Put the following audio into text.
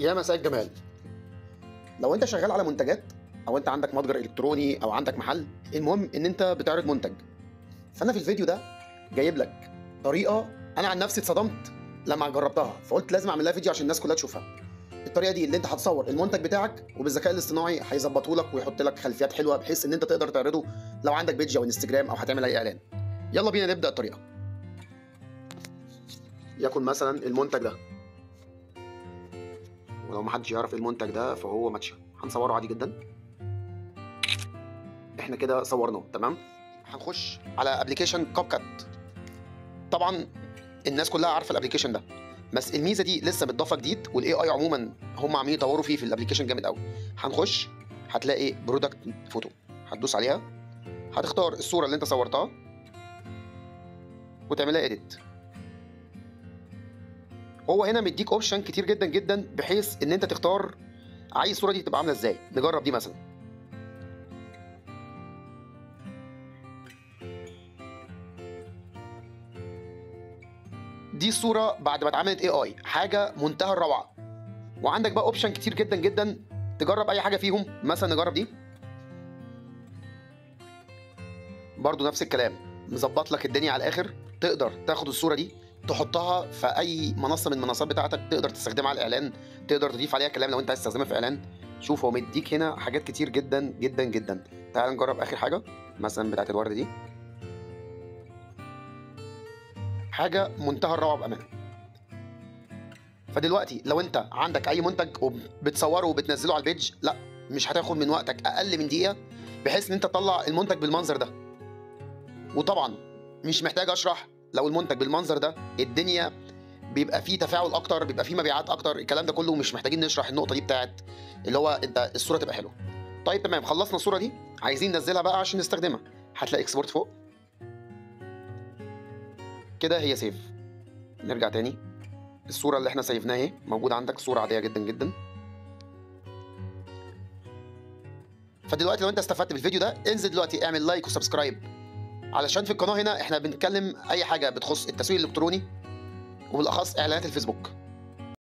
يا مساء الجمال. لو انت شغال على منتجات او انت عندك متجر الكتروني او عندك محل، المهم ان انت بتعرض منتج. فانا في الفيديو ده جايب لك طريقه انا عن نفسي اتصدمت لما جربتها، فقلت لازم اعمل لها فيديو عشان الناس كلها تشوفها. الطريقه دي اللي انت هتصور المنتج بتاعك وبالذكاء الاصطناعي هيظبطه لك ويحط لك خلفيات حلوه بحيث ان انت تقدر تعرضه لو عندك بيج او انستجرام او هتعمل اي اعلان. يلا بينا نبدا الطريقه. يكن مثلا المنتج ده، ولو محدش يعرف المنتج ده فهو ماتشا، هنصوره عادي جدا. احنا كده صورناه تمام. هنخش على ابلكيشن كاب كات. طبعا الناس كلها عارفه الابلكيشن ده، بس الميزه دي لسه متضافه جديد، والاي اي عموما هم عاملين يطوروا فيه في الابلكيشن جامد قوي. هنخش هتلاقي برودكت فوتو، هتدوس عليها، هتختار الصوره اللي انت صورتها وتعملها اديت. هو هنا مديك اوبشن كتير جدا جدا بحيث ان انت تختار عايز الصوره دي تبقى عامله ازاي. نجرب دي مثلا. دي الصوره بعد ما اتعملت اي اي، حاجه منتهى الروعه. وعندك بقى اوبشن كتير جدا جدا تجرب اي حاجه فيهم. مثلا نجرب دي برضو نفس الكلام، مظبط لك الدنيا على الاخر. تقدر تاخد الصوره دي تحطها في اي منصه من المنصات بتاعتك، تقدر تستخدمها على الاعلان، تقدر تضيف عليها كلام لو انت عايز تستخدمها في اعلان. شوف هو مديك هنا حاجات كتير جدا جدا جدا. تعال نجرب اخر حاجه مثلا بتاعت الورد دي، حاجه منتهى الروعه بامانه. فدلوقتي لو انت عندك اي منتج وبتصوره وبتنزله على البيج، لا مش هتاخد من وقتك اقل من دقيقه بحيث ان انت تطلع المنتج بالمنظر ده. وطبعا مش محتاج اشرح، لو المنتج بالمنظر ده الدنيا بيبقى فيه تفاعل اكتر، بيبقى فيه مبيعات اكتر. الكلام ده كله مش محتاجين نشرح النقطه دي بتاعت اللي هو انت الصوره تبقى حلوه. طيب تمام، خلصنا الصوره دي، عايزين ننزلها بقى عشان نستخدمها. هتلاقي اكسبورت فوق كده، هي سيف. نرجع تاني، الصوره اللي احنا سيفناها اهي موجوده عندك، صوره عاديه جدا جدا. فدلوقتي لو انت استفدت بالفيديو ده، انزل دلوقتي اعمل لايك وسبسكرايب، علشان في القناه هنا احنا بنتكلم اي حاجه بتخص التسويق الالكتروني وبالاخص اعلانات الفيسبوك.